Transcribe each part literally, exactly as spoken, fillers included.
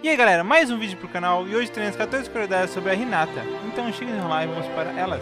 E aí galera, mais um vídeo pro canal e hoje teremos quatorze curiosidades sobre a Hinata. Então cheguem lá e vamos para elas.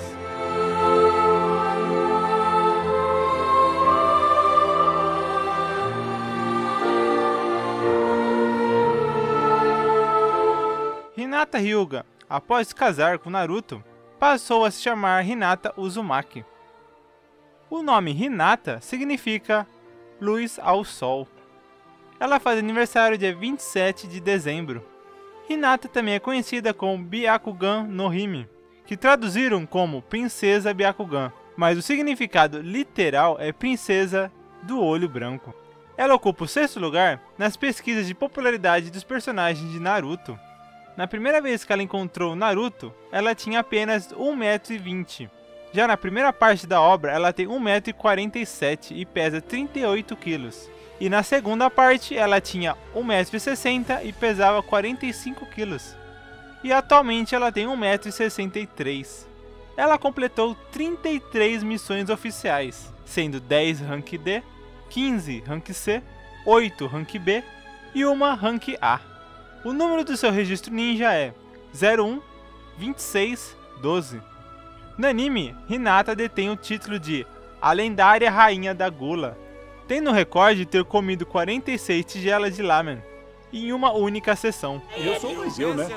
Hinata Hyuga, após se casar com Naruto, passou a se chamar Hinata Uzumaki. O nome Hinata significa luz ao sol. Ela faz aniversário dia vinte e sete de dezembro. Hinata também é conhecida como Byakugan no Hime, que traduziram como Princesa Byakugan, mas o significado literal é Princesa do Olho Branco. Ela ocupa o sexto lugar nas pesquisas de popularidade dos personagens de Naruto. Na primeira vez que ela encontrou Naruto, ela tinha apenas um metro e vinte. Já na primeira parte da obra, ela tem um metro e quarenta e sete e pesa trinta e oito quilos. E na segunda parte, ela tinha um metro e sessenta e pesava quarenta e cinco quilos. E atualmente ela tem um metro e sessenta e três. Ela completou trinta e três missões oficiais, sendo dez Rank D, quinze Rank C, oito Rank B e uma Rank A. O número do seu registro ninja é zero um, vinte e seis, doze. No anime, Hinata detém o título de A Lendária Rainha da Gula, tendo o recorde de ter comido quarenta e seis tigelas de lamen em uma única sessão. Eu sou o eu, né?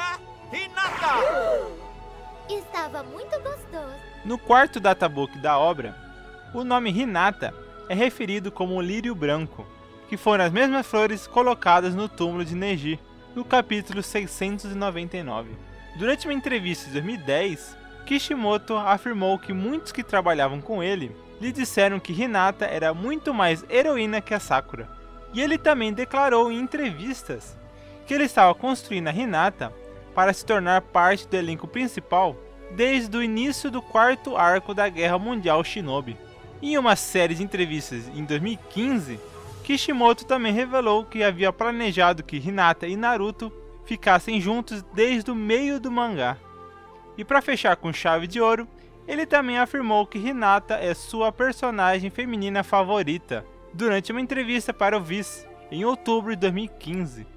Estava muito gostoso. No quarto databook da obra, o nome Hinata é referido como lírio branco, que foram as mesmas flores colocadas no túmulo de Neji, no capítulo seiscentos e noventa e nove. Durante uma entrevista de dois mil e dez, Kishimoto afirmou que muitos que trabalhavam com ele lhe disseram que Hinata era muito mais heroína que a Sakura. E ele também declarou em entrevistas que ele estava construindo a Hinata para se tornar parte do elenco principal desde o início do quarto arco da Guerra Mundial Shinobi. Em uma série de entrevistas em dois mil e quinze, Kishimoto também revelou que havia planejado que Hinata e Naruto ficassem juntos desde o meio do mangá. E para fechar com chave de ouro, ele também afirmou que Hinata é sua personagem feminina favorita, durante uma entrevista para o Vice, em outubro de dois mil e quinze.